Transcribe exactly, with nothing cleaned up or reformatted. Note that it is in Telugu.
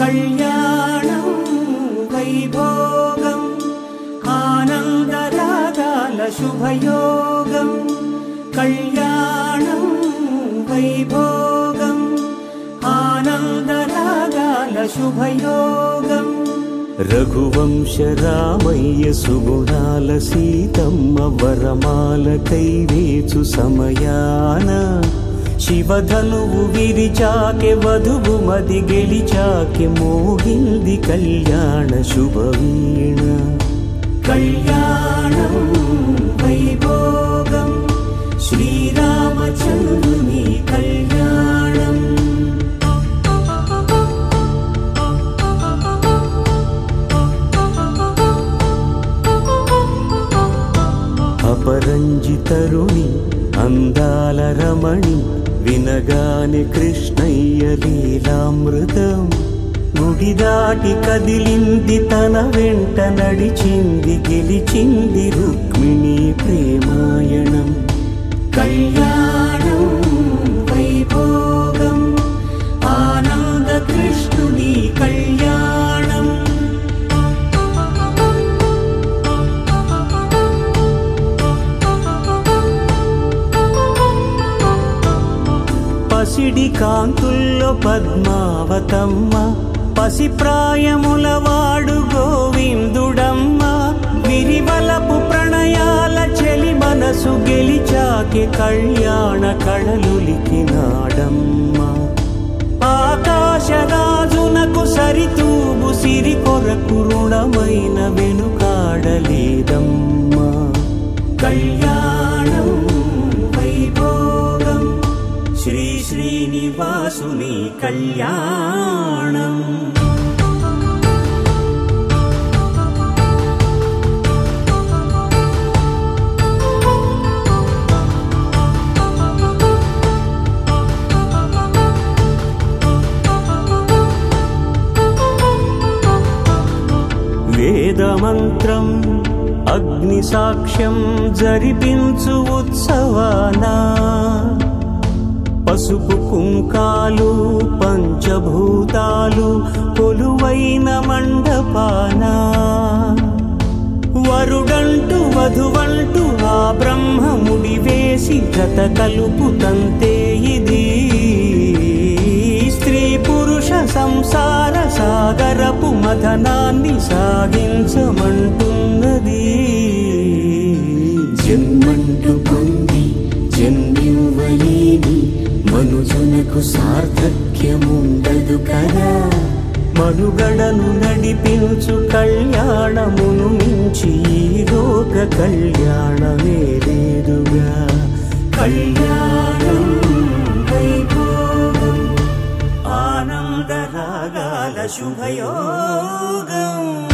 కళ్యాణం వైభోగం ఆనందరాగాల శుభయోగం కళ్యాణం వైభోగం ఆనందరాగాల శుభయోగం రఘువంశ రామయ్య సుగుణాల సీతమ్మ వరమాల కైవేచు సమయాన శివధనువు విరిచాకె వధువు మది గెలిచాకె మోగింది కళ్యాణ శుభవీణ కళ్యాణం వైభోగం శ్రీరామచంద్రుని కళ్యాణం అపరంజి తరుణి అందాల రమణి వినగానే కృష్ణయ్య లీలామృతం గుడి దాటి కదిలింది తన వెంట నడిచింది గెలిచింది రుక్మిణి ప్రేమాయణం కళ్యాణం వైభోగం ఆనంద కృష్ణుని కళ్యాణం పసిడి కాంతుల్లో పద్మావతమ్మ పసిప్రాయముల వాడు గోవిందుడమ్మ విరివలపు ప్రణయాల చెలి మనసు గెలిచాకె కళ్యాణ కళలులికినాడమ్మ ఆకాశరాజునకు సరితూబు సిరి కొరకు రుణమైన వెనుకాడలేదమ్మ కళ్యాణం వైభోగం శ్రీ శ్రీనివాసుని కళ్యాణం వేదమంత్రం అగ్ని సాక్ష్యం జరిపించు ఉత్సవానా పసుపు కుంకాలు పంచభూతాలు కొలువైన మండపాన వరుడంటూ వధువంటూ ఆ బ్రహ్మముడి వేసి జత కలుపు తంతే ఇది స్త్రీ పురుష సంసార సాగరపు మథనాన్ని సాగించమంటున్నది జన్మంటూ పొంది జన్మివ్వలేని మనుజునకు సార్థక్యముండదు కదా మనుగడను నడిపించు కళ్యాణమును మించి ఈ లోక కళ్యాణమే లేదుగా కళ్యాణం వైభోగం ఆనందరాగాల శుభయోగం